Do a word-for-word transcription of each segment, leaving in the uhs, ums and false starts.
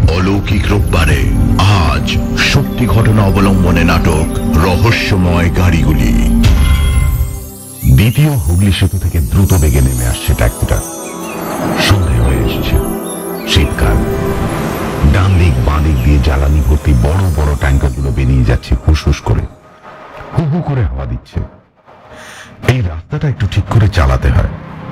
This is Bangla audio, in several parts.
অলৌকিক রোববারে আজ সত্যি ঘটনা অবলম্বনে নাটক রহস্যময় গাড়িগুলি। দ্বিতীয় হুগলি সেতু থেকে দ্রুত বেগে নেমে আসছে ট্যাক্সিটা। সন্ধে হয়ে এসেছে, শীতকাল। ডান দিক বাঁ দিক দিয়ে জ্বালানি ভর্তি বড় বড় ট্যাঙ্কারগুলো বেরিয়ে যাচ্ছে হুসহুস করে, হু হু করে হাওয়া দিচ্ছে। এই রাস্তাটা একটু ঠিক করে চালাতে হয়।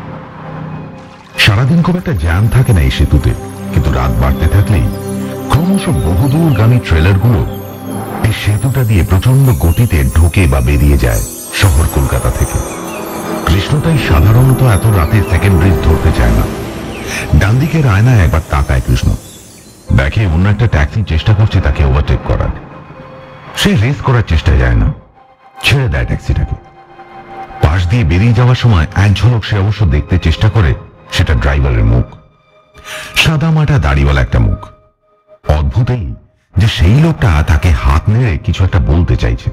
সারাদিন খুব একটা জ্যাম থাকে না এই সেতুতে, কিন্তু রাত বাড়তে থাকলেই ক্রমশ বহুদূরগামী ট্রেলারগুলো এই সেতুটা দিয়ে প্রচন্ড গতিতে ঢোকে বা বেরিয়ে যায় শহর কলকাতা থেকে। কৃষ্ণ তাই সাধারণত এত রাতে সেকেন্ড ব্রিজ ধরতে চায় না। ডান দিকের আয়নায় একবার তাকায় কৃষ্ণ, দেখে অন্য একটা ট্যাক্সি চেষ্টা করছে তাকে ওভারটেক করার। সে রেস করার চেষ্টায় যায় না, ছেড়ে দেয় ট্যাক্সিটাকে। পাশ দিয়ে বেরিয়ে যাওয়ার সময় এক ঝলক সে অবশ্য দেখতে চেষ্টা করে, সেটা ড্রাইভারের মুখ। সাদা মাটা দাড়িওয়ালা একটা মুখ। অদ্ভুতই যে সেই লোকটা তাকে হাত নেড়ে কিছু একটা বলতে চাইছে।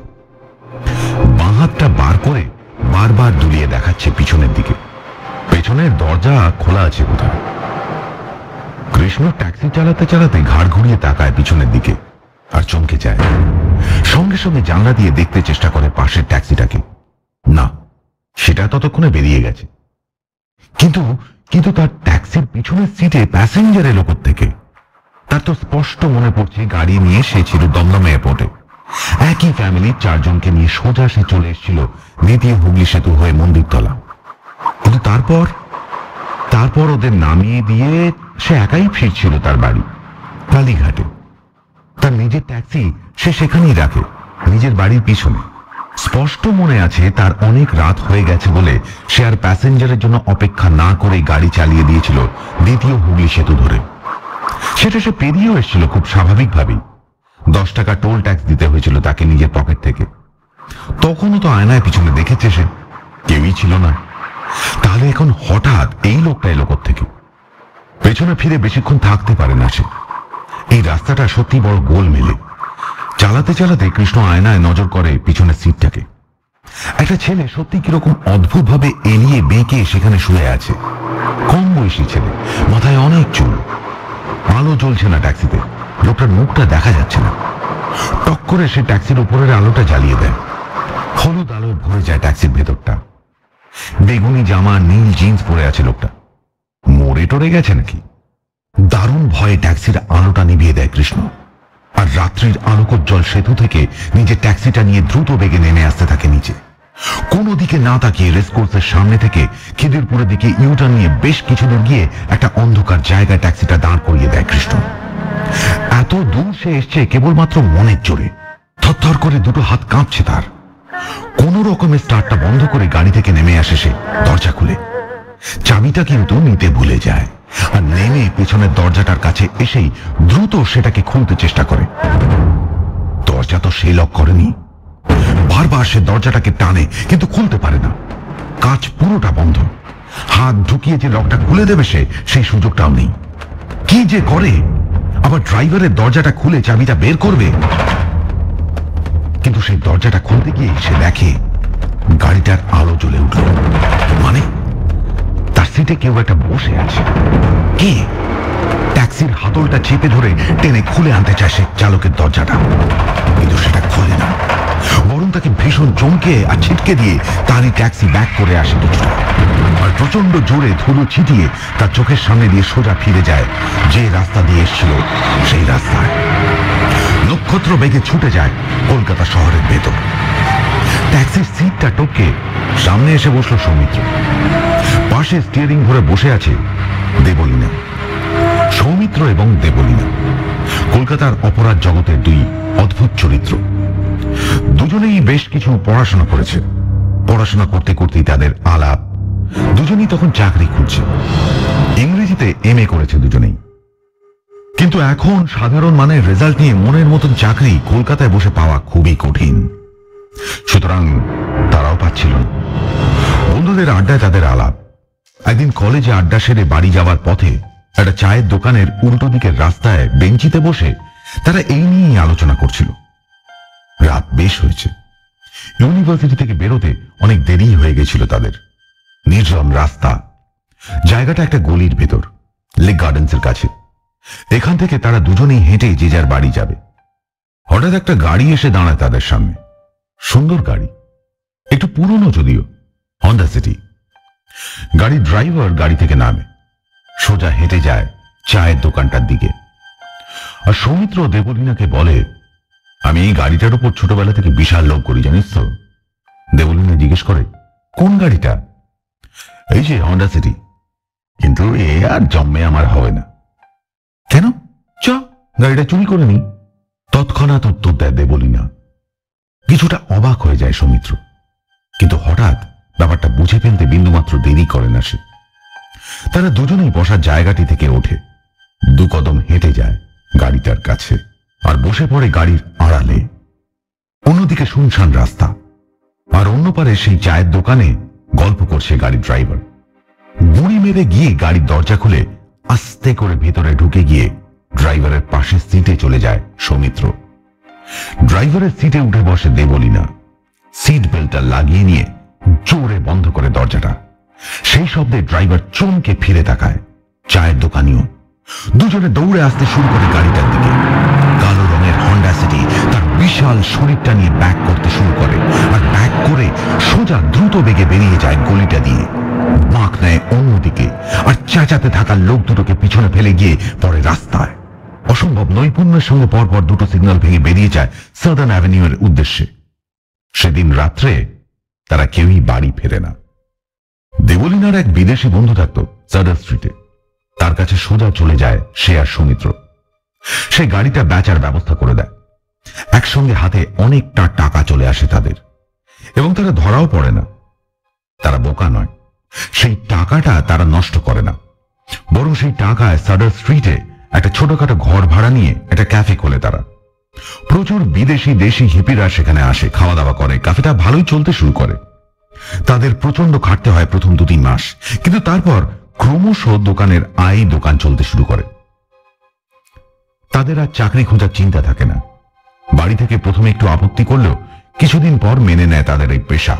বাঁ হাতটা বার করে বারবার দুলিয়ে দেখাচ্ছে পিছনের দিকে। পেছনের দরজা খোলা আছে কোথায়। কৃষ্ণ ট্যাক্সি চালাতে চালাতে ঘাড় ঘুরিয়ে তাকায় পিছনের দিকে আর চমকে যায়। সঙ্গে সঙ্গে জানলা দিয়ে দেখতে চেষ্টা করে পাশের ট্যাক্সিটাকে। না, সেটা ততক্ষণে বেরিয়ে গেছে। কিন্তু কিন্তু তার ট্যাক্সির পিছনের সিটে প্যাসেঞ্জার এলো থেকে। তার তো স্পষ্ট মনে পড়ছে গাড়ি নিয়ে সে ছিল দমদম এয়ারপোর্টে। একই ফ্যামিলির চারজনকে নিয়ে সোজা সে চলে এসেছিল দ্বিতীয় হুগলি সেতু হয়ে মন্দিরতলা। কিন্তু তারপর তারপর ওদের নামিয়ে দিয়ে সে একাই ফিরছিল তার বাড়ি কালীঘাটে। তার নিজের ট্যাক্সি সে সেখানেই রাখে, নিজের বাড়ির পিছনে। স্পষ্ট মনে আছে তার অনেক রাত হয়ে গেছে বলে সে আর প্যাসেঞ্জারের জন্য অপেক্ষা না করে গাড়ি চালিয়ে দিয়েছিল দ্বিতীয় হুগলি সেতু ধরে। সেটা সে পেরিয়েও এসেছিল খুব স্বাভাবিকভাবেই। দশ টাকা টোল ট্যাক্স দিতে হয়েছিল তাকে নিজের পকেট থেকে। তখনও তো আয়নায় পিছনে দেখেছে সে, কেউই ছিল না। তাহলে এখন হঠাৎ এই লোকটা এলো থেকে। পেছনে ফিরে বেশিক্ষণ থাকতে পারে না সে। এই রাস্তাটা সত্যি বড় গোল মেলে। চালাতে চালাতে কৃষ্ণ আয়নায় নজর করে পিছনের সিটটাকে। একটা ছেলে সত্যি কিরকম অদ্ভুত ভাবে এলিয়ে বেঁকে সেখানে শুয়ে আছে। কম বয়সী ছেলে, মাথায় অনেক চুল। আলো জ্বলছে না ট্যাক্সিতে, লোকটার মুখটা দেখা যাচ্ছে না। টক করে সে ট্যাক্সির উপরের আলোটা জ্বালিয়ে দেয়। হলুদ আলোয় ভরে যায় ট্যাক্সির ভেতরটা। বেগুনি জামা, নীল জিন্স পরে আছে লোকটা। মরে টরে গেছে নাকি? দারুণ ভয়ে ট্যাক্সির আলোটা নিভিয়ে দেয় কৃষ্ণ। আর রাত্রির আলোকোজ্জ্বল সেতু থেকে নিজের ট্যাক্সিটা নিয়ে দ্রুত বেগে নেমে আসতে থাকে নিচে। কোন দিকে না তাকিয়ে রেসকোর্সের সামনে থেকে খিদিরপুরের দিকে ইউটার্ন নিয়ে বেশ কিছু দূর গিয়ে একটা অন্ধকার জায়গায় ট্যাক্সিটা দাঁড় করিয়ে দেয় কৃষ্ণ। এত দূর সে এসছে কেবলমাত্র মনের জোরে। থরথর করে দুটো হাত কাঁপছে তার। কোন রকমের স্টার্টটা বন্ধ করে গাড়ি থেকে নেমে আসে সে, দরজা খুলে। চাবিটা কিন্তু নিতে ভুলে যায় আর নেমে পেছনের দরজাটার কাছে এসেই দ্রুত সেটাকে খুলতে চেষ্টা করে। দরজা তো সে লক করেনি। বারবার সে দরজাটাকে টানে কিন্তু খুলতে পারে না। কাঁচ পুরোটা বন্ধ। হাত ঢুকিয়ে যে লকটা খুলে দেবে সে, সেই সুযোগটাও নেই। কি যে করে, আবার ড্রাইভারের দরজাটা খুলে চাবিটা বের করবে। কিন্তু সেই দরজাটা খুলতে গিয়ে সে দেখে গাড়িটার আলো জ্বলে উঠল। মানে তার সিটে কেউ একটা বসে আছে। কে? ট্যাক্সির হাতলটা চেপে ধরে টেনে খুলে আনতে চায় সে চালকের দরজাটা, কিন্তু সেটা খোলে না। বরং তাকে ভীষণ চমকে আর ছিটকে দিয়ে তারই ট্যাক্সি ব্যাক করে আসে কিছুটা। আর প্রচন্ড জোরে ধুলো ছিটিয়ে তার চোখের সামনে দিয়ে সোজা ফিরে যায় যে রাস্তা দিয়ে এসেছিল সেই রাস্তায়। নক্ষত্র বেগে ছুটে যায় কলকাতা শহরের ভেতর। ট্যাক্সির সিটটা টপকে সামনে এসে বসলো সৌমিত্র। পাশে স্টিয়ারিং ধরে বসে আছে দেবলীনা। সৌমিত্র এবং দেবলীনা কলকাতার অপরাধ জগতের দুই অদ্ভুত চরিত্র। দুজনেই বেশ কিছু পড়াশোনা করেছে। পড়াশোনা করতে করতেই তাদের আলাপ। দুজনেই তখন চাকরি খুঁজছে। ইংরেজিতে এম এ করেছে দুজনেই। কিন্তু এখন সাধারণ মানের রেজাল্ট নিয়ে মনের মতন চাকরি কলকাতায় বসে পাওয়া খুবই কঠিন। সুতরাং তারাও পাচ্ছিল না। বন্ধুদের আড্ডায় তাদের আলাপ। একদিন কলেজে আড্ডা সেরে বাড়ি যাওয়ার পথে একটা চায়ের দোকানের উল্টো দিকের রাস্তায় বেঞ্চিতে বসে তারা এই নিয়েই আলোচনা করছিল। রাত বেশ হয়েছে। ইউনিভার্সিটি থেকে বেরোতে অনেক দেরি হয়ে গেছিল তাদের। নির্জন রাস্তা। জায়গাটা একটা গলির ভেতর, লেক গার্ডেন্সের কাছে। এখান থেকে তারা দুজনেই হেঁটে যে যার বাড়ি যাবে। হঠাৎ একটা গাড়ি এসে দাঁড়ায় তাদের সামনে। সুন্দর গাড়ি, একটু পুরনো যদিও, হন্ডা সিটি। গাড়ির ড্রাইভার গাড়ি থেকে নামে, সোজা হেঁটে যায় চায়ের দোকানটার দিকে। আর সৌমিত্র দেবলীনাকে বলে, আমি এই গাড়িটার উপর ছোটবেলা থেকে বিশাল লোভ করি, জানিস তো। দেবলীনা জিজ্ঞেস করে, কোন গাড়িটা? এই যে হন্ডা সিটি, কিন্তু এ আর জন্মে আমার হবে না। কেন? চ গাড়িটা চুরি করে নি। তৎক্ষণাৎ উত্তর দেয় দেবলীনা। কিছুটা অবাক হয়ে যায় সৌমিত্র, কিন্তু হঠাৎ ব্যাপারটা বুঝে ফেলতে বিন্দুমাত্র দেরি করে না সে। তারা দুজনেই বসার জায়গাটি থেকে ওঠে, দু কদম হেঁটে যায় গাড়িটার কাছে আর বসে পড়ে গাড়ির আড়ালে। অন্যদিকে শুনশান রাস্তা, আর অন্য পারে সেই চায়ের দোকানে গল্প করছে গাড়ির ড্রাইভার। গুঁড়ি মেরে গিয়ে গাড়ির দরজা খুলে আস্তে করে ভেতরে ঢুকে গিয়ে ড্রাইভারের পাশে সিটে চলে যায় সৌমিত্র। ড্রাইভারের সিটে উঠে বসে দেবলীনা। সিট বেল্টটা লাগিয়ে নিয়ে জোরে বন্ধ করে দরজাটা। সেই শব্দে ড্রাইভার চমকে ফিরে তাকায়। চায়ের দোকানিও। দুজনে দৌড়ে আসতে শুরু করে গাড়িটার দিকে। কালো রঙের হন্ডা সিটি তার বিশাল শরীরটা নিয়ে ব্যাক করতে শুরু করে, আর ব্যাক করে সোজা দ্রুত বেগে বেরিয়ে যায় গলিটা দিয়ে। বাঁক নেয় অন্যদিকে, আর চেঁচাতে থাকা লোক দুটোকে পিছনে ফেলে গিয়ে পড়ে রাস্তায়। অসম্ভব নৈপুণ্যের সঙ্গে পরপর দুটো সিগন্যাল ভেঙে বেরিয়ে যায় সাদার্ন অ্যাভিনিউ এর উদ্দেশ্যে। সেদিন রাত্রে তারা কেউই বাড়ি ফেরে না। দেবলীনার এক বিদেশি বন্ধু থাকত সাদার্ন স্ট্রিটে। তার কাছে সোজা চলে যায় সে আর সৌমিত্র। সে গাড়িটা বেচার ব্যবস্থা করে দেয়। একসঙ্গে হাতে অনেকটা টাকা চলে আসে তাদের, এবং তারা ধরাও পড়ে না। তারা বোকা নয়, সেই টাকাটা তারা নষ্ট করে না, বরং সেই টাকায় সাদার্ন স্ট্রিটে একটা ছোটখাটো ঘর ভাড়া নিয়ে একটা ক্যাফে খোলে তারা। প্রচুর বিদেশি দেশি হিপিরা সেখানে আসে, খাওয়া দাওয়া করে। ক্যাফেটা ভালোই চলতে শুরু করে। তাদের প্রচন্ড খাটতে হয় প্রথম দু তিন মাস, কিন্তু তারপর ক্রমশ দোকানের আয় দোকান চলতে শুরু করে। তাদের আর চাকরি খোঁজার চিন্তা থাকে না। বাড়ি থেকে প্রথমে একটু আপত্তি করলেও কিছুদিন পর মেনে নেয় তাদের এই পেশা।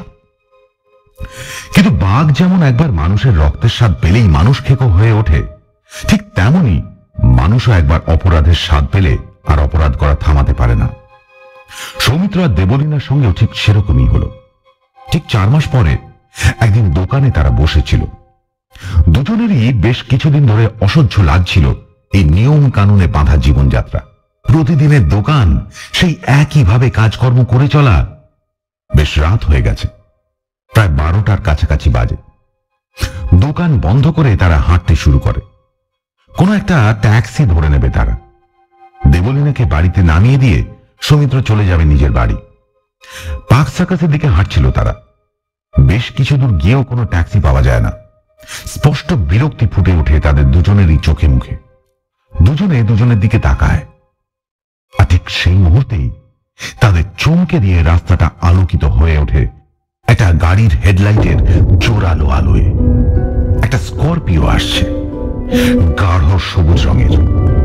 কিন্তু বাঘ যেমন একবার মানুষের রক্তের স্বাদ পেলেই মানুষ খেকো হয়ে ওঠে, ঠিক তেমনি মানুষও একবার অপরাধের স্বাদ পেলে আর অপরাধ করা থামাতে পারে না। সৌমিত্র আর দেবলীনার সঙ্গেও ঠিক সেরকমই হলো। ঠিক চার মাস পরে একদিন দোকানে তারা বসেছিল। দুজনেরই বেশ কিছুদিন ধরে অসহ্য লাগছিল এই নিয়ম কানুনে বাঁধা জীবনযাত্রা। প্রতিদিনের দোকান, সেই একইভাবে কাজকর্ম করে চলা। বেশ রাত হয়ে গেছে, প্রায় বারোটার কাছাকাছি বাজে। দোকান বন্ধ করে তারা হাঁটতে শুরু করে। কোনো একটা ট্যাক্সি ধরে নেবে তারা। দেবলীনাকে বাড়িতে নামিয়ে দিয়ে সৌমিত্র চলে যাবে নিজের বাড়ি। পার্ক সার্কাসের দিকে হাঁটছিল তারা। বেশ কিছু দূর গিয়েও কোনো ট্যাক্সি পাওয়া যায় না। স্পষ্ট বিরক্তি ফুটে ওঠে তাদের দুজনেরই চোখে মুখে। দুজনে দুজনের দিকে তাকায়, আর ঠিক সেই মুহূর্তেই তাদের চমকে দিয়ে রাস্তাটা আলোকিত হয়ে ওঠে একটা গাড়ির হেডলাইটের জোরালো আলোয়। একটা স্করপিও আসছে, গাঢ় সবুজ রঙের।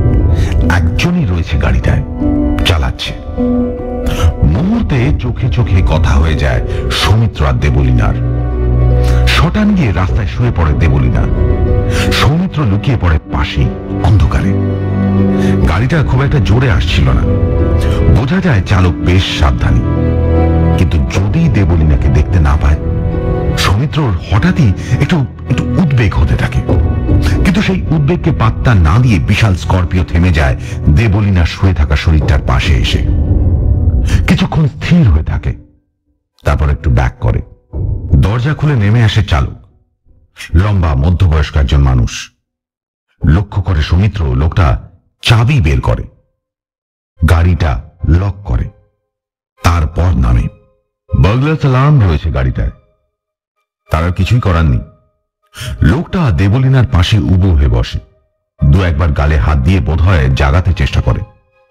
একজনই রয়েছে গাড়িটায়, চালাচ্ছে। মুহূর্তে চোখে চোখে কথা হয়ে যায় সৌমিত্র আর দেবলীনার। শটান গিয়ে রাস্তায় শুয়ে পড়ে দেবলীনা। সৌমিত্র লুকিয়ে পড়ে পাশেই অন্ধকারে। গাড়িটা খুব একটা জোরে আসছিল না, বোঝা যায় চালক বেশ সাবধানী। কিন্তু যদি দেবলীনাকে দেখতে না পায়, সৌমিত্রর হঠাৎই একটু একটু উদ্বেগ হতে থাকে। কিন্তু সেই উদ্বেগকে পাত্তা না দিয়ে বিশাল স্করপিও থেমে যায় দেবলীনা শুয়ে থাকা শরীরটার পাশে এসে। কিছুক্ষণ স্থির হয়ে থাকে, তারপর একটু ব্যাক করে। দরজা খুলে নেমে আসে চালক, লম্বা মধ্যবয়স্ক একজন মানুষ। লক্ষ্য করে সৌমিত্র লোকটা চাবি বের করে, গাড়িটা লক করে, তারপর নামে। বার্গলার্স অ্যালার্ম রয়েছে গাড়িটায়। তার আর কিছুই করার নেই। লোকটা দেবলীনার পাশে উবু হয়ে বসে, দু একবার গালে হাত দিয়ে বোধহয় জাগাতে চেষ্টা করে।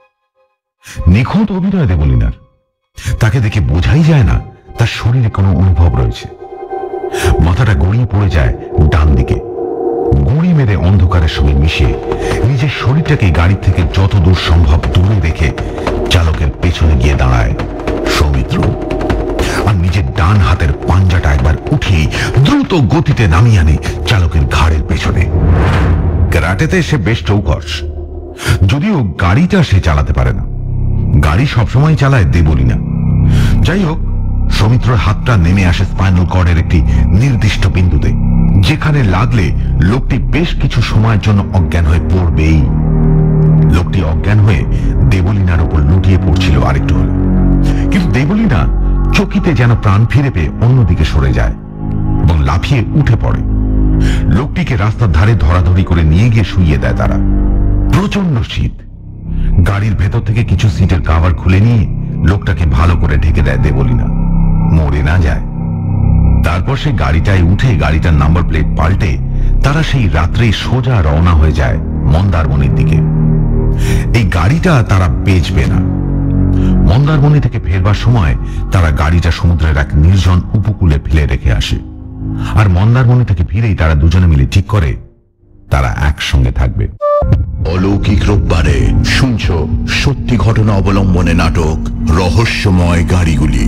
নিখুঁত অভিনয় দেবলীনার। তাকে দেখে বোঝাই যায় না তার শরীরে কোনো অনুভব রয়েছে। মাথাটা গড়িয়ে পড়ে যায় ডান দিকে। গুঁড়ি মেরে অন্ধকারের সঙ্গে মিশিয়ে নিজের শরীরটাকে গাড়ি থেকে যত দূর সম্ভব দূরে রেখে চালকের পেছনে গিয়ে দাঁড়ায় সৌমিত্র। আর নিজের ডান হাতের পাঞ্জাটা একবার উঠিয়ে দ্রুত গতিতে নামিয়ে আনে চালকের ঘাড়ের পেছনে। ক্যারাটেতে সে বেশ চৌকস, যদিও গাড়িটা সে চালাতে পারে না, গাড়ি সবসময় চালায় দেবলীনা। যাই হোক, সৌমিত্রর হাতটা নেমে আসে স্পাইনাল কর্ডের একটি নির্দিষ্ট বিন্দুতে, যেখানে লাগলে লোকটি বেশ কিছু সময়ের জন্য অজ্ঞান হয়ে পড়বেই। লোকটি অজ্ঞান হয়ে দেবলীনার উপর লুটিয়ে পড়ছিল আরেকটু হলে, কিন্তু দেবলীনা চকিতে যেন প্রাণ ফিরে পেয়ে অন্যদিকে সরে যায় এবং লাফিয়ে উঠে পড়ে। লোকটিকে রাস্তার ধারে ধরাধরি করে নিয়ে গিয়ে শুইয়ে দেয় তারা। প্রচন্ড শীত। গাড়ির ভেতর থেকে কিছু সিটের কাভার খুলে নিয়ে লোকটাকে ভালো করে ঢেকে দেয় দেবলীনা, মরে না যায়। তারপর সে গাড়িটায় উঠে গাড়িটার নাম্বার প্লেট পাল্টে তারা সেই রাত্রেই সোজা রওনা হয়ে যায় মন্দারমণির দিকে। এই গাড়িটা তারা বেচবে না। মন্দারমণি থেকে ফেরবার সময় তারা গাড়িটা সমুদ্রের এক নির্জন উপকূলে ফেলে রেখে আসে। আর মন্দারমণি থেকে ফিরেই তারা দুজনে মিলে ঠিক করে তারা একসঙ্গে থাকবে। অলৌকিক রোববারে শুনছ সত্যি ঘটনা অবলম্বনে নাটক রহস্যময় গাড়িগুলি।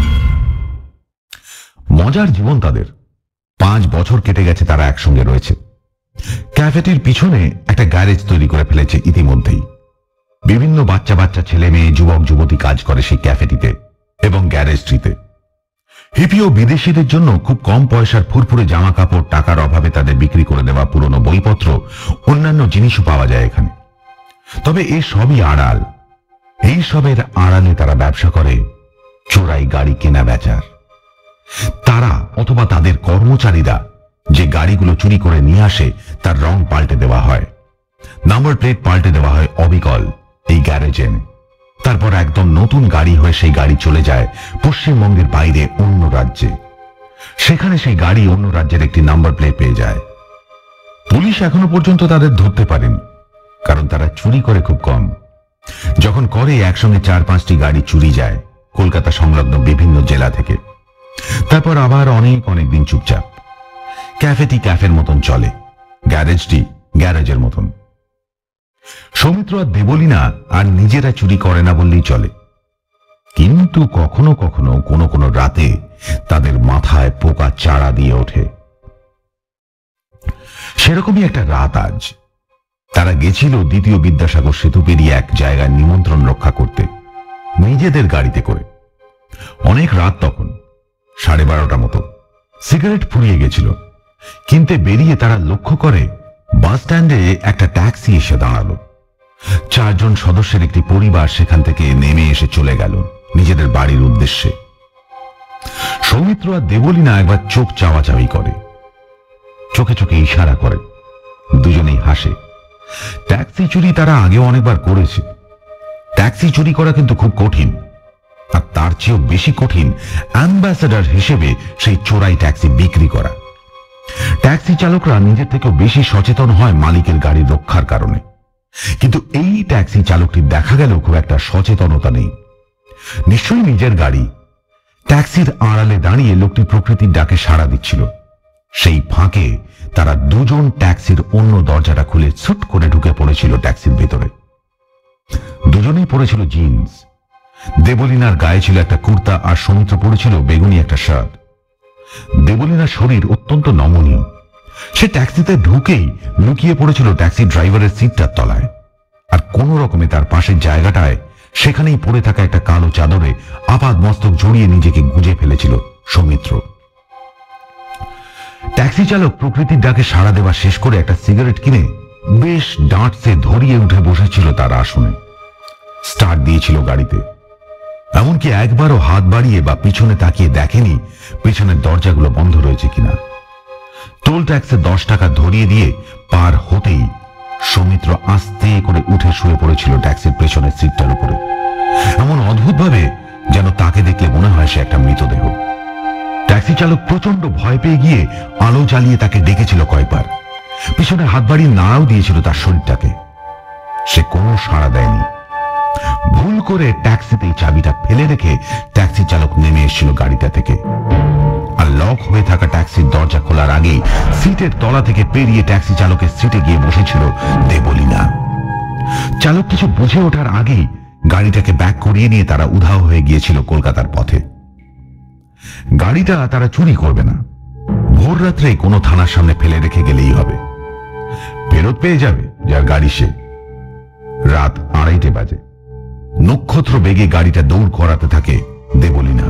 মজার জীবন তাদের। পাঁচ বছর কেটে গেছে তারা একসঙ্গে রয়েছে। ক্যাফেটির পিছনে একটা গ্যারেজ তৈরি করে ফেলেছে ইতিমধ্যেই। বিভিন্ন বাচ্চা বাচ্চা ছেলে মেয়ে, যুবক যুবতী কাজ করে সেই ক্যাফেটিতে এবং গ্যারেজটিতে। হিপি ও বিদেশিদের জন্য খুব কম পয়সার ফুরফুরে জামা কাপড়, টাকার অভাবে তাদের বিক্রি করে দেওয়া পুরনো বইপত্র, অন্যান্য জিনিসও পাওয়া যায় এখানে। তবে এ সবই আড়াল। এই সবের আড়ালে তারা ব্যবসা করে চোরাই গাড়ি কেনা বেচার। তারা অথবা তাদের কর্মচারীরা যে গাড়িগুলো চুরি করে নিয়ে আসে তার রং পাল্টে দেওয়া হয়, নাম্বার প্লেট পাল্টে দেওয়া হয় অবিকল এই গ্যারেজে এনে। তারপর একদম নতুন গাড়ি হয়ে সেই গাড়ি চলে যায় পশ্চিমবঙ্গের বাইরে অন্য রাজ্যে। সেখানে সেই গাড়ি অন্য রাজ্যের একটি নাম্বার প্লেট পেয়ে যায়। পুলিশ এখনো পর্যন্ত তাদের ধরতে পারেনি, কারণ তারা চুরি করে খুব কম। যখন করে একসঙ্গে চার পাঁচটি গাড়ি চুরি যায় কলকাতা সংলগ্ন বিভিন্ন জেলা থেকে। তারপর আবার অনেক অনেক দিন চুপচাপ। ক্যাফেটি ক্যাফের মতন চলে, গ্যারেজটি গ্যারেজের মতন। সৌমিত্র আর দেবলীনা আর নিজেরা চুরি করে না বললেই চলে, কিন্তু কখনো কখনো কোনো কোনো রাতে তাদের মাথায় পোকা চাড়া দিয়ে ওঠে। সেরকমই একটা রাত আজ। তারা গেছিল দ্বিতীয় বিদ্যাসাগর সেতু পেরিয়ে এক জায়গায় নিমন্ত্রণ রক্ষা করতে, নিজেদের গাড়িতে করে। অনেক রাত তখন, সাড়ে বারোটা মতো। সিগারেট ফুরিয়ে গেছিল। কিনতে বেরিয়ে তারা লক্ষ্য করে বাস স্ট্যান্ডে একটা ট্যাক্সি এসে দাঁড়ালো। চারজন সদস্যের একটি পরিবার সেখান থেকে নেমে এসে চলে গেল নিজেদের বাড়ির উদ্দেশ্যে। সৌমিত্র আর দেবলীনা একবার চোখ চাওয়াচাওয়ি করে, চোখে চোখে ইশারা করে, দুজনেই হাসে। ট্যাক্সি চুরি তারা আগেও অনেকবার করেছে। ট্যাক্সি চুরি করা কিন্তু খুব কঠিন, আর তার চেয়েও বেশি কঠিন অ্যাম্বাসেডর হিসেবে সেই চোরাই ট্যাক্সি বিক্রি করা। ট্যাক্সি চালকরা নিজের থেকেও বেশি সচেতন হয় মালিকের গাড়ি রক্ষার কারণে, কিন্তু এই ট্যাক্সি চালকটির দেখা গেল খুব একটা সচেতনতা নেই। নিশ্চয়ই নিজের গাড়ি। ট্যাক্সির আড়ালে দাঁড়িয়ে লোকটি প্রকৃতির ডাকে সাড়া দিচ্ছিল। সেই ফাঁকে তারা দুজন ট্যাক্সির অন্য দরজাটা খুলে ছুট করে ঢুকে পড়েছিল ট্যাক্সির ভেতরে। দুজনেই পড়েছিল জিন্স। দেবলীনার গায়ে ছিল একটা কুর্তা আর সৌমিত্র পড়েছিল বেগুনি একটা শার্ট। দেবলীনার শরীর অত্যন্ত নমনীয়। সে ট্যাক্সিতে ঢুকেই লুকিয়ে পড়েছিল ট্যাক্সি ড্রাইভারের সিটটার তলায়, আর কোন রকমে তার পাশের জায়গাটায় সেখানেই পড়ে থাকা একটা কালো চাদরে আপাদ মস্তক জড়িয়ে নিজেকে গুজে ফেলেছিল সৌমিত্র। ট্যাক্সি চালক প্রকৃতির ডাকে সাড়া দেওয়া শেষ করে একটা সিগারেট কিনে বেশ ডাঁটসে ধরিয়ে উঠে বসেছিল তার আসনে। স্টার্ট দিয়েছিল গাড়িতে। এমনকি একবারও হাত বাড়িয়ে বা পিছনে তাকিয়ে দেখেনি পিছনের দরজাগুলো বন্ধ রয়েছে কিনা। টোল ট্যাক্সে দশ টাকা ধরিয়ে দিয়ে পার হতেই সৌমিত্র আস্তে করে উঠে শুয়ে পড়েছিল ট্যাক্সির পেছনের সিটটার উপরে, এমন অদ্ভুতভাবে যেন তাকে দেখলে মনে হয় সে একটা মৃতদেহ। ট্যাক্সি চালক প্রচন্ড ভয় পেয়ে গিয়ে আলো জ্বালিয়ে তাকে ডেকেছিল কয়েকবার। পিছনে হাত বাড়িয়ে নাড়াও দিয়েছিল তার শরীরটাকে। সে কোনো সাড়া দেয়নি। ভুল করে ট্যাক্সিতেই চাবিটা ফেলে রেখে ট্যাক্সি চালক নেমে এসেছিল গাড়িটা থেকে, আর লক হয়ে থাকা ট্যাক্সির দরজা খোলার আগেই সিটের তলা থেকে পেরিয়ে ট্যাক্সি চালকের সিটে গিয়ে বসেছিল দেবলীনা। চালক কিছু বুঝে ওঠার আগেই গাড়িটাকে ব্যাক করিয়ে নিয়ে তারা উধাও হয়ে গিয়েছিল কলকাতার পথে। গাড়িটা তারা চুরি করবে না, ভোর রাত্রে কোনো থানার সামনে ফেলে রেখে গেলেই হবে। ফেরত পেয়ে যাবে যার গাড়ি সে। রাত আড়াইটে বাজে। নক্ষত্র বেগে গাড়িটা দৌড় করাতে থাকে দেবলীনা।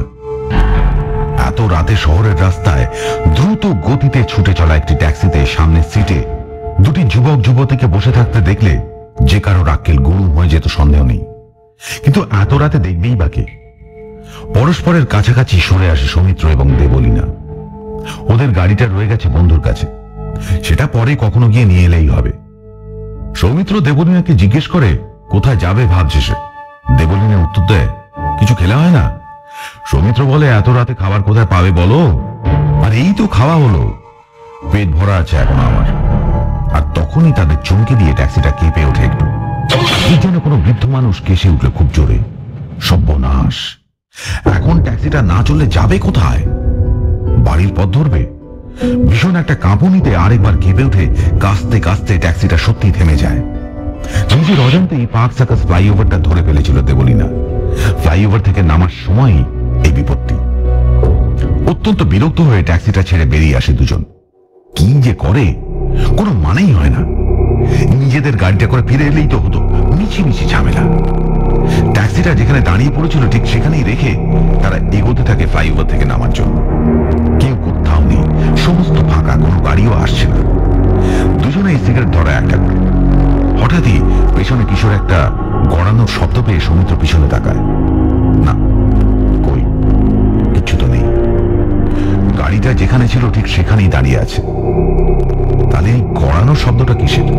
এত রাতে শহরের রাস্তায় দ্রুত গতিতে ছুটে চলা একটি ট্যাক্সিতে সামনের সিটে দুটি যুবক যুবতীকে বসে থাকতে দেখলে যে কারো আক্কেল গরম হয়ে যেত সন্দেহ নেই। কিন্তু এত রাতে দেখবেই বাকি। পরস্পরের কাছাকাছি সরে আসে সৌমিত্র এবং দেবলীনা। ওদের গাড়িটা রয়ে গেছে বন্ধুর কাছে, সেটা পরে কখনো গিয়ে নিয়ে এলেই হবে। সৌমিত্র দেবলীনাকে জিজ্ঞেস করে কোথায় যাবে ভাবছে সে। দেবলীনা উত্তর দেয়, কিছু খেলা হয় না। সৌমিত্র বলে, এত রাতে খাবার কোথায় পাবে বলো? আর এই তো খাওয়া হলো, পেট ভরা আছে এখন আমার। আর তখনই তাদের চমকে দিয়ে ট্যাক্সিটা কেঁপে ওঠে একটু। এই যেন কোনো বৃদ্ধ মানুষ কেসে উঠল খুব জোরে। সর্বনাশ, এখন ট্যাক্সিটা না চললে যাবে কোথায়? বাড়ির পথ ধরবে? ভীষণ একটা কাঁপুনিতে আরেকবার কেঁপে উঠে কাস্তে কাস্তে ট্যাক্সিটা সত্যি থেমে যায়। নিজের অজান্তেই পার্ক সার্কাস ফ্লাইওভারটা ধরে ফেলেছিল দেবলীনা। ফ্লাইওভার থেকে নামার সময়ই এই বিপত্তি। অত্যন্ত বিরক্ত হয়ে ট্যাক্সিটা ছেড়ে বেরিয়ে আসে দুজন। কি যে করে কোনো মানেই হয় না। নিজেদের গাড়িটা করে ফিরে এলেই তো হতো, মিছি মিছি ঝামেলা। ট্যাক্সিটা যেখানে দাঁড়িয়ে পড়েছিল ঠিক সেখানেই রেখে তারা এগোতে থাকে ফ্লাইওভার থেকে নামার জন্য। কেউ কোথাও নেই, সমস্ত ফাঁকা, কোনো গাড়িও আসছে না। দুজনে সিগারেট ধরা একটা করে। হঠাৎই পেছনে কিশোর একটা গড়ানোর শব্দ পেয়ে সৌমিত্র পিছনে তাকায়। না, কই কিচ্ছু তো নেই। গাড়িটা যেখানে ছিল ঠিক সেখানেই দাঁড়িয়ে আছে। তাহলে এই গড়ানোর শব্দটা কিসের?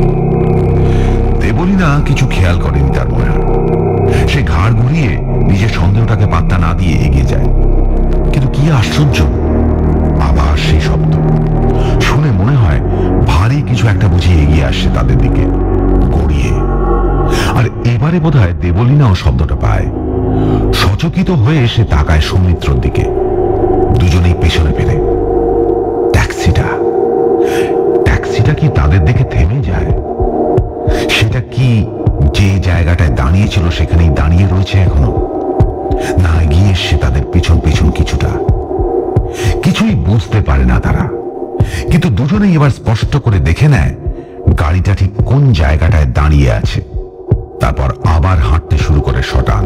দেবলীনা কিছু খেয়াল করেনি তার মনে হয়। সে ঘাড় ঘুরিয়ে নিজের সন্দেহটাকে পাত্তা না দিয়ে এগিয়ে যায়। কিন্তু কি আশ্চর্য, আবার সেই শব্দ শুনে মনে হয় ভারী কিছু একটা বুঝে এগিয়ে আসছে তাদের দিকে গড়িয়ে। আর এবারে বোধহয় দেবলীনাও শব্দটা পায়। সচকিত হয়ে সে তাকায় সৌমিত্রর দিকে। দুজনেই পেছনে ফেরে। ট্যাক্সিটা ট্যাক্সিটা কি তাদের দিকে থেমে যায়? সেটা কি যে জায়গাটায় দাঁড়িয়েছিল সেখানেই দাঁড়িয়ে রয়েছে এখনো, না গিয়ে সে তাদের পিছন পিছন কিছুটা? কিছুই বুঝতে পারে না তারা। কিন্তু দুজনেই এবার স্পষ্ট করে দেখে নেয় গাড়িটা ঠিক কোন জায়গাটায় দাঁড়িয়ে আছে। তারপর আবার হাঁটতে শুরু করে শটান।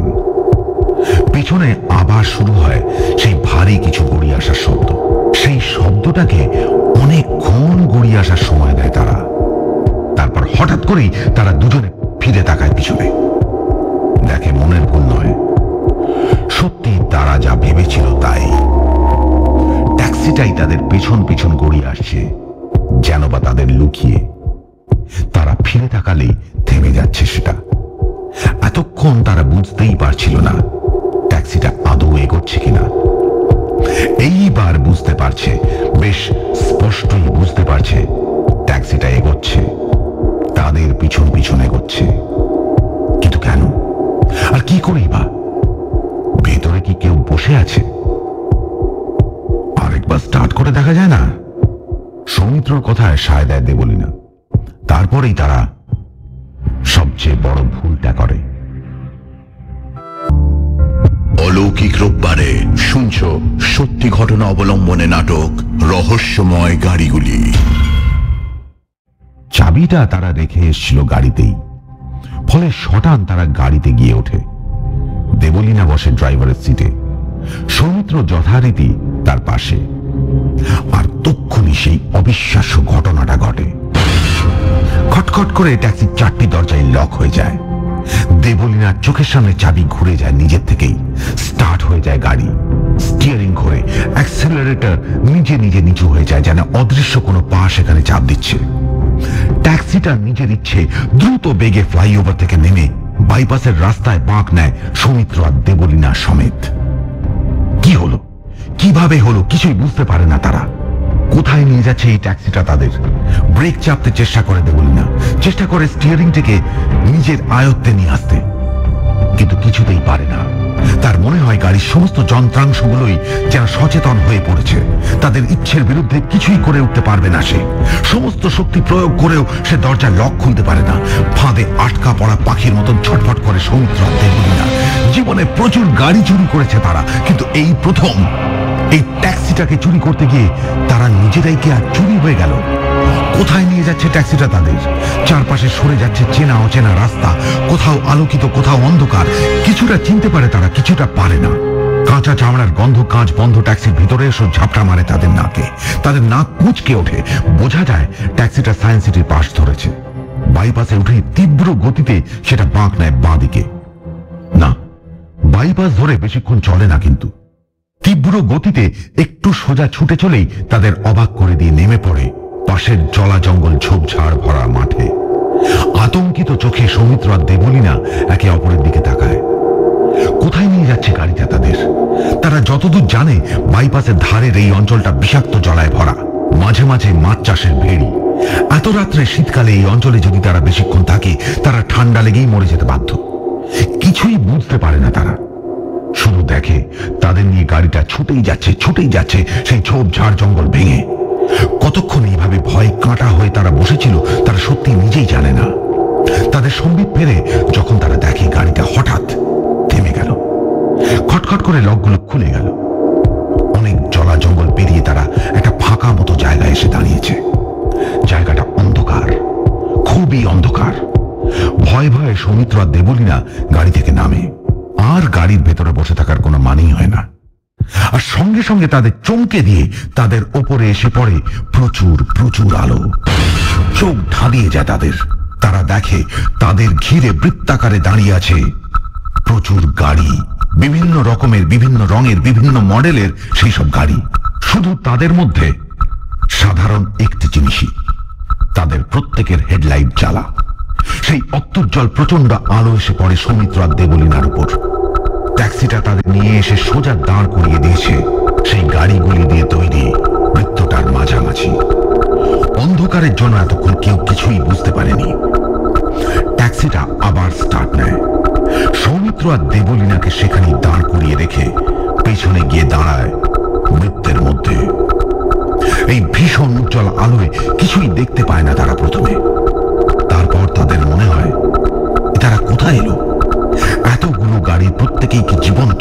পিছনে আবার শুরু হয় সেই ভারী কিছু গড়িয়ে আসার শব্দ। সেই শব্দটাকে অনেকক্ষণ গড়িয়ে আসার সময় দেয় তারা। তারপর হঠাৎ করেই তারা দুজনে ফিরে তাকায় পিছনে। দেখে মনের ভুল নয়, সত্যি তারা যা ভেবেছিল তাই। ট্যাক্সিটাই তাদের পেছন পিছন গড়িয়ে আসছে, যেন বা তাদের লুকিয়ে। তারা ফিরে তাকালেই থেমে যাচ্ছে সেটা। এতক্ষণ তারা বুঝতেই পারছিল না ট্যাক্সিটা আদৌ এগোচ্ছে কিনা। এইবার বুঝতে পারছে, বেশ স্পষ্টই বুঝতে পারছে ট্যাক্সিটা এগোচ্ছে, তাদের পিছন পিছন এগোচ্ছে। কিন্তু কেন আর কি করেই বা? ভেতরে কি কেউ বসে আছে? আরেকবার স্টার্ট করে দেখা যায় না? সৌমিত্রর কথায় সায় দেয় দেবলীনা। তারপরেই তারা সবচেয়ে বড় ভুলটা করে। অলৌকিক রোববারে শুনছ সত্যি ঘটনা অবলম্বনে নাটক রহস্যময় গাড়িগুলি। চাবিটা তারা রেখে এসেছিল গাড়িতেই, ফলে শটান তারা গাড়িতে গিয়ে ওঠে। দেবলীনা বসে ড্রাইভারের সিটে, সৌমিত্র যথারীতি তার পাশে। আর তক্ষুনি সেই অবিশ্বাস্য ঘটনাটা ঘটে। খটখট করে ট্যাক্সির চারটি দরজায় লক হয়ে যায়। দেবলীনার চোখের সামনে চাবি ঘুরে যায় নিজের থেকেই। স্টার্ট হয়ে যায় গাড়ি। স্টিয়ারিং ঘুরে অ্যাক্সেলারেটর নিজে নিজে নিচু হয়ে যায়, যেন অদৃশ্য কোনো পা সেখানে চাপ দিচ্ছে। ট্যাক্সিটা নিজের ইচ্ছে দ্রুত বেগে ফ্লাইওভার থেকে নেমে বাইপাসের রাস্তায় বাঁক নেয় সৌমিত্র আর দেবলীনা সমেত। কি হলো, কিভাবে হলো কিছুই বুঝতে পারে না তারা। কোথায় নিয়ে যাচ্ছে এই ট্যাক্সিটা তাদের? ব্রেক চাপতে চেষ্টা করে দেবলীনা, চেষ্টা করে স্টিয়ারিংটাকে নিজের আয়ত্তে নিয়ে আসতে, কিন্তু কিছুতেই পারে না। তার মনে হয় গাড়ির সমস্ত যন্ত্রাংশগুলোই যেন সচেতন হয়ে পড়েছে। তাদের ইচ্ছের বিরুদ্ধে কিছুই করে উঠতে পারবে না সে। সমস্ত শক্তি প্রয়োগ করেও সে দরজা লক খুলতে পারে না। ফাঁদে আটকা পড়া পাখির মতন ছটফট করে সৌমিত্র আর দেবলীনা। জীবনে প্রচুর গাড়ি চুরি করেছে তারা, কিন্তু এই প্রথম এই ট্যাক্সিটাকে চুরি করতে গিয়ে তারা নিজেরাই কি আর চুরি হয়ে গেল? কোথায় নিয়ে যাচ্ছে ট্যাক্সিটা তাদের? চারপাশে সরে যাচ্ছে চেনা অচেনা রাস্তা, কোথাও আলোকিত কোথাও অন্ধকার। কিছুটা চিনতে পারে তারা, কিছুটা পারে না। কাঁচা চামড়ার গন্ধ কাঁচ বন্ধ ট্যাক্সির ভিতরে এসে ঝাপটা মারে তাদের নাকে। তাদের নাক কুঁচকে ওঠে। বোঝা যায় ট্যাক্সিটা সায়েন্স সিটির পাশ ধরেছে। বাইপাসে উঠে তীব্র গতিতে সেটা বাঁক নেয় বাঁ দিকে। না, বাইপাস ধরে বেশিক্ষণ চলে না, কিন্তু তীব্র গতিতে একটু সোজা ছুটে চলেই তাদের অবাক করে দিয়ে নেমে পড়ে পাশের জলা জঙ্গল ঝোপঝাড় ভরা মাঠে। আতঙ্কিত চোখে সৌমিত্র আর দেবলীনা একে অপরের দিকে তাকায়। কোথায় নিয়ে যাচ্ছে গাড়িটা তাদের? তারা যতদূর জানে বাইপাসের ধারের এই অঞ্চলটা বিষাক্ত জলায় ভরা, মাঝে মাঝে মাছ চাষের ভেড়ি। এত রাত্রে শীতকালে এই অঞ্চলে যদি তারা বেশিক্ষণ থাকে তারা ঠান্ডা লেগেই মরে যেতে বাধ্য। কিছুই বুঝতে পারে না তারা, শুধু দেখে তাদের নিয়ে গাড়িটা ছুটেই যাচ্ছে ছুটেই যাচ্ছে সেই ঝোপঝাড় জঙ্গল ভেঙে। কতক্ষণ এইভাবে ভয় কাঁটা হয়ে তারা বসেছিল তারা সত্যি নিজেই জানে না। তাদের সম্বিত ফেরে যখন তারা দেখে গাড়িটা হঠাৎ থেমে গেল, খটখট করে লকগুলো খুলে গেল। অনেক জলা জঙ্গল পেরিয়ে তারা একটা ফাঁকা মতো জায়গায় এসে দাঁড়িয়েছে। জায়গাটা অন্ধকার, খুবই অন্ধকার। ভয় ভয়ে সৌমিত্র আর দেবলীনা গাড়ি থেকে নামে। আর গাড়ির ভেতরে বসে থাকার কোনো মানেই হয় না। আর সঙ্গে সঙ্গে তাদের চমকে দিয়ে তাদের ওপরে এসে পড়ে প্রচুর প্রচুর আলো। চোখ ধাঁধিয়ে যায় তাদের। তারা দেখে তাদের ঘিরে বৃত্তাকারে দাঁড়িয়ে আছে প্রচুর গাড়ি, বিভিন্ন রকমের, বিভিন্ন রঙের, বিভিন্ন মডেলের সেই সব গাড়ি। শুধু তাদের মধ্যে সাধারণ একটি জিনিসই, তাদের প্রত্যেকের হেডলাইট জ্বালা। সেই অত্যুজ্জ্বল প্রচন্ড আলো এসে পড়ে সৌমিত্র আর দেবলীনার উপর। ট্যাক্সিটা তাদের নিয়ে এসে সোজা দাঁড় করিয়ে দিয়েছে সেই গাড়িগুলি দিয়ে তৈরি বৃত্তটার মাঝামাঝি। অন্ধকারের জন্য এতক্ষণ কেউ কিছুই বুঝতে পারেনি। ট্যাক্সিটা আবার স্টার্ট নেয়। সৌমিত্র আর দেবলীনাকে সেখানে দাঁড় করিয়ে রেখে পেছনে গিয়ে দাঁড়ায় বৃত্তের মধ্যে। এই ভীষণ উজ্জ্বল আলোয় কিছুই দেখতে পায় না তারা প্রথমে। তারপর তাদের মনে হয় তারা কোথায় এলো? এতগুলো গাড়ি প্রত্যেকেই কি জীবন্ত?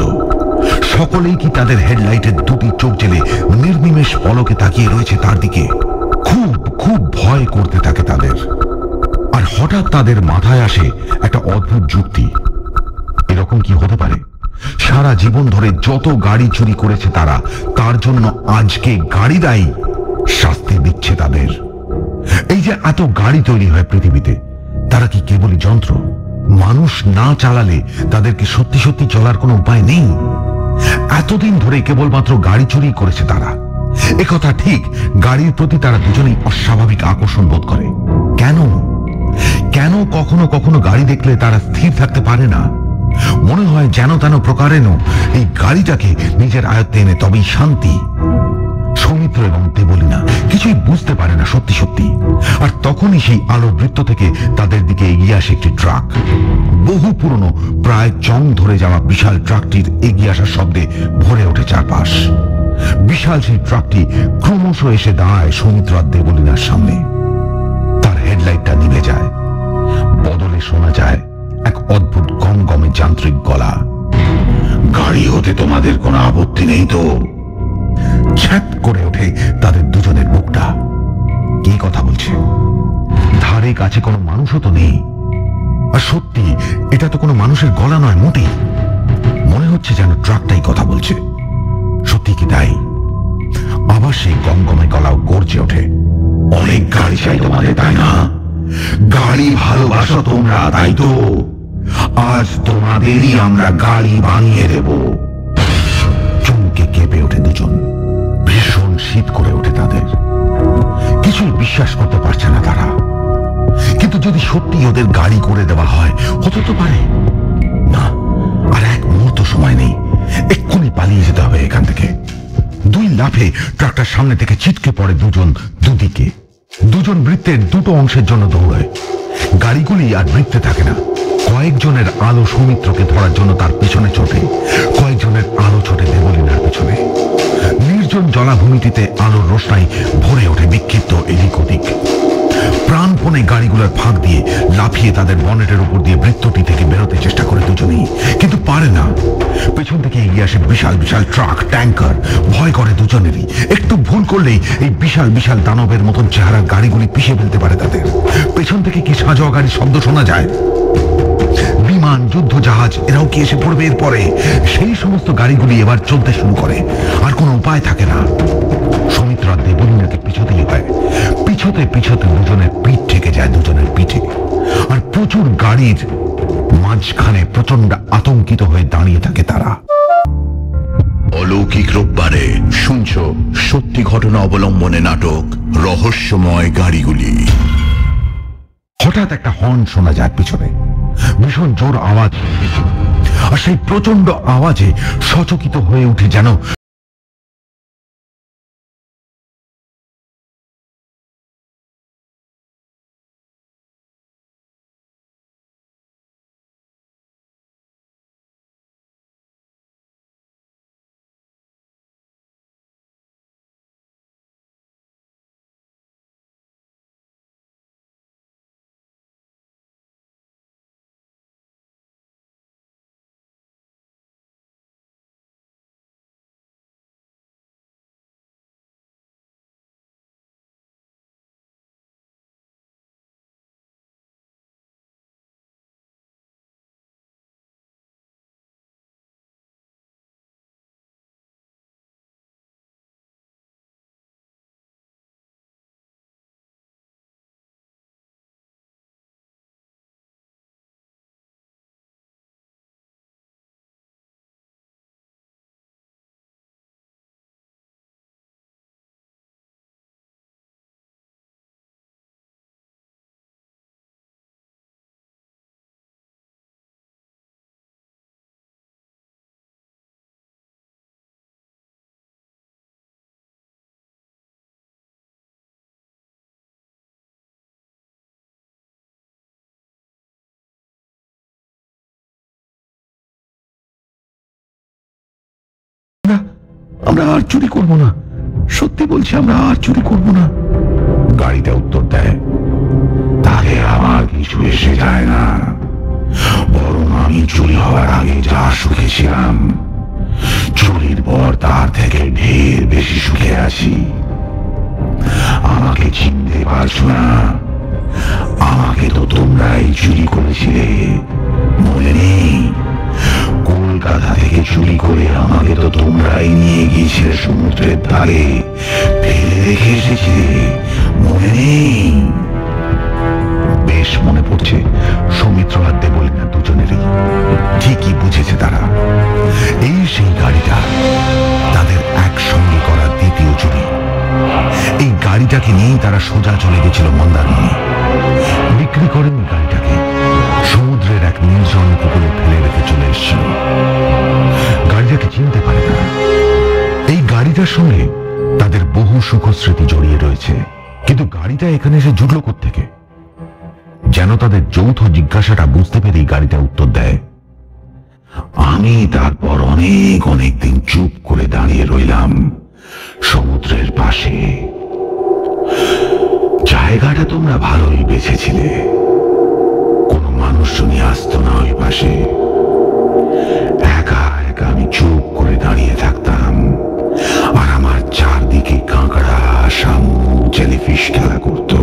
সকলেই কি তাদের হেডলাইটের দুটি চোখ জেলে নির্নিমেষ পলকে তাকিয়ে রয়েছে তার দিকে? খুব খুব ভয় করতে থাকে তাদের। আর হঠাৎ তাদের মাথায় আসে একটা অদ্ভুত যুক্তি। এরকম কি হতে পারে সারা জীবন ধরে যত গাড়ি চুরি করেছে তারা, তার জন্য আজকে গাড়িরাই শাস্তি দিচ্ছে তাদের? এই যে এত গাড়ি তৈরি হয় পৃথিবীতে, তারা কি কেবলই যন্ত্র? মানুষ না চালালে তাদের কি সত্যি সত্যি চলার কোনো উপায় নেই? এতদিন ধরে কেবলমাত্র গাড়ি চুরি করেছে তারা, একথা ঠিক। গাড়ির প্রতি তারা দুজনেই অস্বাভাবিক আকর্ষণ বোধ করে। কেন কেন কখনো কখনো গাড়ি দেখলে তারা স্থির থাকতে পারে না? মনে হয় যেন তেন প্রকারেণ এই গাড়িটাকে নিজের আয়ত্তে এনে তবেই শান্তি। সৌমিত্র এবং দেবলীনা কিছুই বুঝতে পারে না সত্যি সত্যি। আর তখনই সেই আলো বৃত্ত থেকে তাদের দিকে এগিয়ে আসে একটি ট্রাক। বহু পুরনো, প্রায় জং ধরে যাওয়া বিশাল ট্রাকটির এগিয়ে আসার শব্দে ভরে ওঠে চারপাশ। বিশাল সেই ট্রাকটি ক্রমশ এসে দাঁড়ায় সৌমিত্র আর দেবলীনার সামনে। তার হেডলাইটটা নিভে যায়। বদলে শোনা যায় এক অদ্ভুত গমগমে যান্ত্রিক গলা। গাড়ি হতে তোমাদের কোনো আপত্তি নেই তো? ছ্যাত করে ওঠে তাদের দুজনের মুখটা। কি কথা বলছে? ধারে কাছে কোনো মানুষও তো নেই। আর সত্যি এটা তো কোনো মানুষের গলা নয় মোটেই। মনে হচ্ছে যেন ট্রাকটাই কথা বলছে। সত্যি কি তাই? আবার সেই গমগমে গলাও গর্জে ওঠে। অনেক গাড়ি চাই তোমাদের, তাই না? গাড়ি ভালোবাসো তোমরা, তাই তো? আজ তোমাদেরই আমরা গাড়ি বানিয়ে দেব। চমকে কেঁপে ওঠে দুজন। ভীষণ শীত করে ওঠে তাদের। কিছুই বিশ্বাস করতে পারছে না তারা। কিন্তু যদি সত্যি ওদের গাড়ি করে দেওয়া হয়, হতে তো পারে। না, আর এক মুহূর্ত সময় নেই, এক্ষুনি পালিয়ে যেতে হবে এখান থেকে। দুই লাফে ট্রাকটার সামনে থেকে ছিটকে পড়ে দুজন দুদিকে। দুজন বৃত্তের দুটো অংশের জন্য দৌড়ায়। গাড়িগুলি আর বৃত্তে থাকে না। কয়েকজনের আলো সৌমিত্রকে ধরার জন্য তার পিছনে ছোটে, কয়েকজনের আলো ছোটে দেবলীনার পিছনে। নির্জন জলাভূমিটিতে আলোর রোশনাই ভরে ওঠে বিক্ষিপ্ত এদিক ওদিক। প্রাণপণে গাড়িগুলোর ফাঁক দিয়ে লাফিয়ে তাদের বনেটের উপর দিয়ে বৃত্তটি থেকে বেরোতে চেষ্টা করে দুজনেই, কিন্তু পারে না। পেছন থেকে এগিয়ে আসে বিশাল বিশাল ট্রাক, ট্যাঙ্কার। ভয় করে দুজনেরই। একটু ভুল করলেই এই বিশাল বিশাল দানবের মতন চেহারা গাড়িগুলি পিষে ফেলতে পারে তাদের। পেছন থেকে কি সাজোয়া গাড়ির শব্দ শোনা যায়। বিমান, যুদ্ধ জাহাজ এরাও কি এসে পড়বে এরপরে? সেই সমস্ত গাড়িগুলি এবার চলতে শুরু করে। আর কোনো উপায় থাকে না। সৌমিত্রা দেবলীনাকে পিছতেই হয়। পিছতে পিছতে দুজনের পিঠ থেকে যায় দুজনের পিঠে। আর প্রচুর গাড়ির মাঝখানে প্রচন্ড আতঙ্কিত হয়ে দাঁড়িয়ে থাকে তারা। অলৌকিক রোববারে শুনছ সত্যি ঘটনা অবলম্বনে নাটক রহস্যময় গাড়িগুলি। হঠাৎ একটা হর্ন শোনা যায় পিছনে। ভীষণ জোর আওয়াজ। আর সেই প্রচন্ড আওয়াজে সচকিত হয়ে উঠে যেন আমরা আর চুরি করব না। সত্যি বলছি, আমরা আর চুরি করব না। গাড়িটা উত্তর দেয়, তাহলে আমার কিছু এসে যায় না। বরং আমি চুরি হওয়ার আগে যা সুখেছিলাম, চুরির পর তার থেকে ঢের বেশি সুখে আছি। আমাকে চিনতে পারছো না? আমাকে তো তোমরাই চুরি করেছিলে, মনে নেই? কলকাতা থেকে চুরি করে আমাকে তো তোমরাই নিয়ে গিয়েছিলে সমুদ্রের ধারে, ফেলে রেখে এসেছিলে, মনে নেই? বেশ মনে পড়ছে। সৌমিত্র আর দেবলীনা দুজনেরই ঠিকই বুঝেছে তারা। এই সেই গাড়িটা, তাদের একসঙ্গে করা দ্বিতীয় চুরি। এই গাড়িটাকে নিয়েই তারা সোজা চলে গেছিল মন্দারমণি। বিক্রি করেনি গাড়িটাকে, সমুদ্রের এক নির্জন পুকুরে ফেলে রেখে চলে এসেছিল। গাড়িটাকে চিনতে পারে তারা। এই গাড়িটার সঙ্গে তাদের বহু সুখ স্মৃতি জড়িয়ে রয়েছে। কিন্তু গাড়িটা এখানে এসে জুটল কোত্থেকে? যেন তাদের যৌথ জিজ্ঞাসাটা বুঝতে পেরেই গাড়িটা উত্তর দেয়, আমি তারপর অনেক অনেক দিন চুপ করে দাঁড়িয়ে রইলাম সমুদ্রের পাশে। জায়গাটা তোমরা ভালোই বেছেছিলে। কোনো মানুষজনই আসতো না ওই পাশে। একা একা আমি চুপ করে দাঁড়িয়ে থাকতাম, আর আমার চারদিকে কাঁকড়া, শামুক, জেলিফিশ খেলা করত।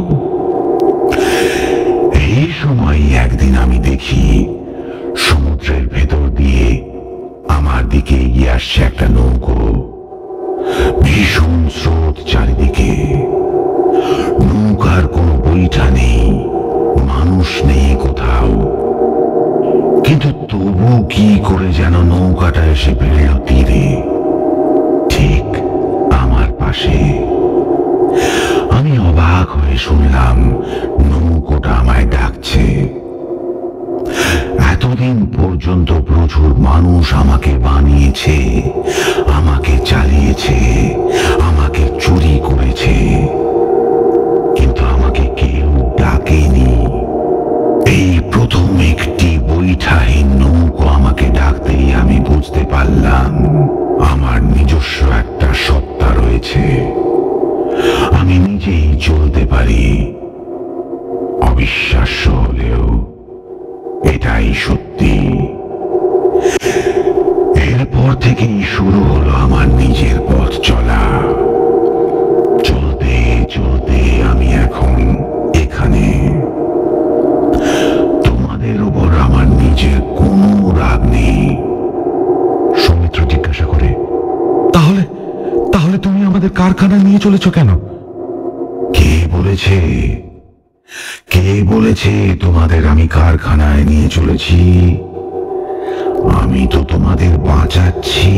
এই সময় একদিন আমি দেখি সমুদ্রের ভেতর দিয়ে আমার দিকে এগিয়ে আসছে একটা নৌকো। ভীষণ স্রোত চারিদিকে। নৌকার কোনো বইটা নেই, মানুষ নেই কোথাও। কিন্তু তবু কি করে যেন নৌকাটা এসে ভিড়ল তীরে, ঠিক আমার পাশে। আমি অবাক হয়ে শুনলাম নৌকোটা আমায় ডাকছে। এতদিন পর্যন্ত প্রচুর মানুষ আমাকে বানিয়েছে, আমাকে চালিয়েছে, আমাকে চুরি করেছে, কিন্তু আমাকে কেউ ডাকেনি। এই প্রথম একটি বৈঠাহীন নৌকো আমাকে ডাকতেই আমি বুঝতে পারলাম আমার নিজস্ব একটা সত্তা রয়েছে। আমি নিজেই চলতে পারি। অবিশ্বাস্য হলেও এটাই সত্যি। এরপর থেকেই শুরু হলো আমার নিজের পথ চলা। চলতে চলতে আমি এখন এখানে। তোমাদের উপর আমার নিজের কোনো রাগ নেই। সৌমিত্র জিজ্ঞাসা করে, তাহলে তাহলে তুমি আমাদের কারখানা নিয়ে চলেছ কেন? কে বলেছে কে বলেছে তোমাদের আমি কারখানায় নিয়ে চলেছি? আমি তো তোমাদের বাঁচাচ্ছি।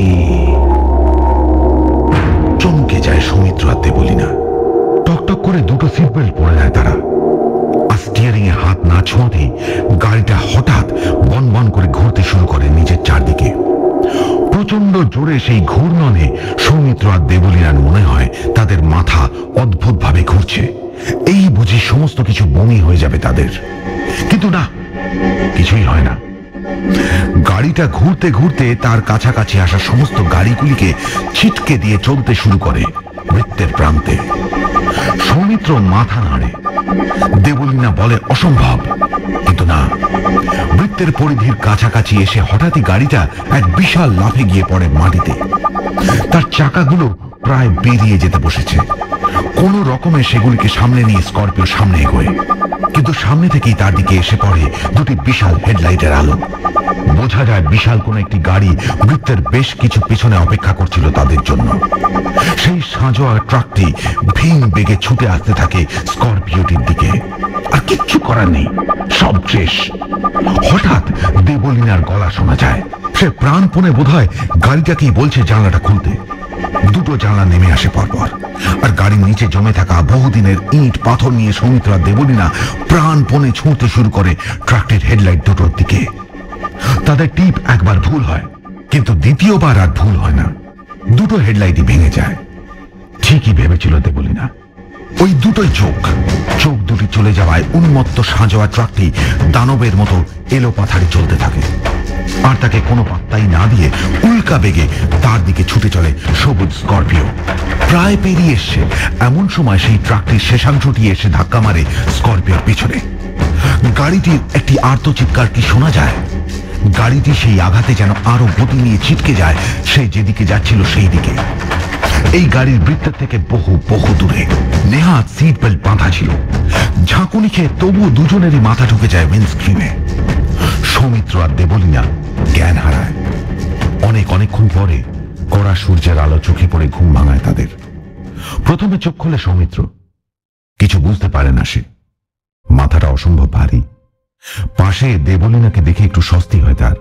চমকে যায় সৌমিত্র আর দেবলীনা। টকটক করে দুটো সিট বেল্ট পরে নেয় তারা। আর স্টিয়ারিং এ হাত না ছোঁয়াতেই গাড়িটা হঠাৎ বন বন করে ঘুরতে শুরু করে নিজের চারদিকে। প্রচন্ড জোরে সেই ঘূর্ণনে সৌমিত্র আর দেবলীনার মনে হয় তাদের মাথা অদ্ভুত ভাবে ঘুরছে। এই বুঝি সমস্ত কিছু বমি হয়ে যাবে তাদের। কিন্তু না, কিছুই হয় না। গাড়িটা ঘুরতে ঘুরতে তার কাছাকাছি আসা সমস্ত গাড়িগুলিকে ছিটকে দিয়ে চলতে শুরু করে বৃত্তের প্রান্তে। সৌমিত্র মাথা নাড়ে। দেবলীনা বলে অসম্ভব, কিন্তু না, বৃত্তের পরিধির কাছাকাছি এসে হঠাৎই গাড়িটা এক বিশাল লাফে গিয়ে পড়ে মাটিতে। তার চাকাগুলো প্রায় বেরিয়ে যেতে বসেছে। কোন রকমে সেগুলিকে সামনে নিয়ে স্করপিও সামনে এগোয়, কিন্তু সামনে থেকেই তার দিকে এসে পড়ে দুটি বিশাল হেডলাইটের আলো। বোঝা যায় বিশাল কোন একটি গাড়ি বৃত্তের বেশ কিছু পিছনে অপেক্ষা করছিল তাদের জন্য। সেই সাঁজোয়া ট্রাকটি ভিন বেগে ছুটে আসতে থাকে স্করপিওটির দিকে। আর কিচ্ছু করার নেই, সব শেষ। হঠাৎ দেবলীনার গলা শোনা যায়। সে প্রাণপণে বোধহয় গাড়িটাকেই বলছে জানলাটা খুলতে। দুটো জানলা নেমে আসে পরপর, আর গাড়ির নিচে জমে থাকা বহুদিনের ইট পাথর নিয়ে সৌমিত্র আর দেবলীনা প্রাণপণে ছুঁতে শুরু করে ট্রাকটির হেডলাইট দুটোর দিকে। তাদের টিপ একবার ভুল হয়, কিন্তু দ্বিতীয়বার আর ভুল হয় না। দুটো হেডলাইটই ভেঙে যায়। ঠিকই ভেবেছিল দেবলীনা। ওই দুটোই চোখ চোখ দুটি চলে যাওয়ায় উন্মত্ত সাঁজোয়া ট্রাকটি দানবের মতো এলো পাথারে চলতে থাকে। আর তাকে কোনো পাত্তাই না দিয়ে উল্কা বেগে তার দিকে ছুটে চলে সবুজ স্করপিও। প্রায় পেরিয়ে এসছে, এমন সময় সেই ট্রাকটির শেষাংশটি এসে ধাক্কা মারে স্করপিওর পিছনে। গাড়িটির একটি আর্তচিৎকার কি শোনা যায়। গাড়িটি সেই আঘাতে যেন আরো গতি নিয়ে ছিটকে যায় সে যেদিকে যাচ্ছিল সেই দিকে। এই গাড়ির বৃত্তের থেকে বহু বহু দূরে নেহাত সিট বেল্ট বাঁধা ছিল। ঝাঁকুনি খেয়ে তবুও দুজনেরই মাথা ঢুকে যায় উইন্ডস্ক্রিনে। সৌমিত্র আর দেবলীনা জ্ঞান হারায়। অনেক অনেকক্ষণ পরে কড়া সূর্যের আলো চোখে পড়ে ঘুম ভাঙায় তাদের। প্রথমে চোখ খোলে সৌমিত্র। কিছু বুঝতে পারে না সে। মাথাটা অসম্ভব ভারী। পাশে দেবলীনাকে দেখে একটু স্বস্তি হয় তার।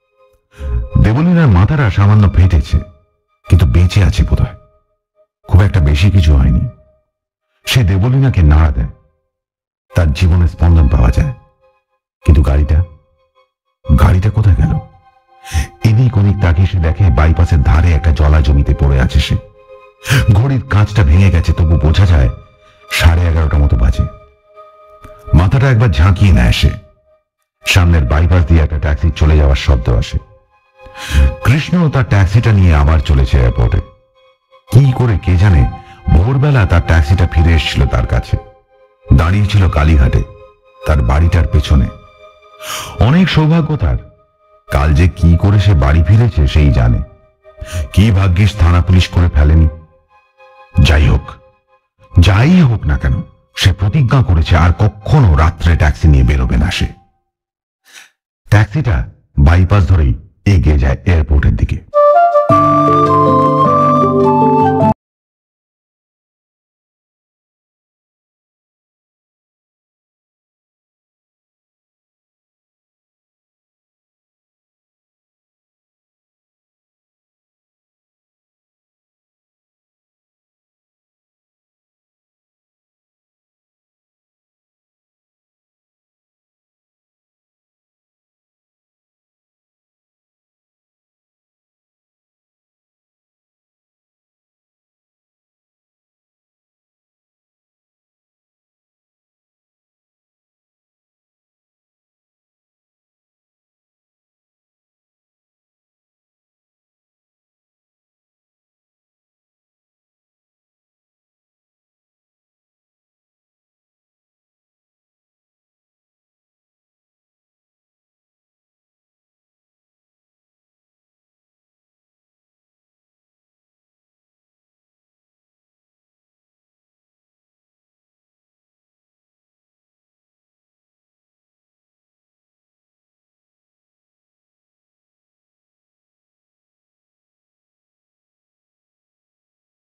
দেবলীনার মাথাটা সামান্য ফেটেছে, কিন্তু বেঁচে আছে বোধহয়। খুব একটা বেশি কিছু হয়নি। সে দেবলীনাকে নাড়া দেয়। তার জীবনে স্পন্দন পাওয়া যায়। কিন্তু গাড়িটা গাড়িটা কোথায় গেল? এদিক ওদিক তাকিয়ে সে দেখে বাইপাসের ধারে একটা জলা জমিতে পড়ে আছে সে। ঘড়ির কাঁচটা ভেঙে গেছে, তবু বোঝা যায় সাড়ে এগারোটা মতো বাজে। মাথাটা একবার ঝাঁকিয়ে নেয় সে। সামনের বাইপাস দিয়ে একটা ট্যাক্সি চলে যাওয়ার শব্দ আসে। কৃষ্ণ তার ট্যাক্সিটা নিয়ে আবার চলেছে এয়ারপোর্টে। কি করে কে জানে ভোরবেলা তার ট্যাক্সিটা ফিরে এসেছিল তার কাছে। দাঁড়িয়েছিল কালীঘাটে, তার বাড়িটার পেছনে। অনেক সৌভাগ্য তার। কাল যে কি করে সে বাড়ি ফিরেছে সেই জানে। কি ভাগ্যিস থানা পুলিশ করে ফেলেনি। যাই হোক যাই হোক না কেন, সে প্রতিজ্ঞা করেছে আর কখনো রাত্রে ট্যাক্সি নিয়ে বেরোবে না সে। ট্যাক্সিটা বাইপাস ধরেই এগিয়ে যায় এয়ারপোর্টের দিকে।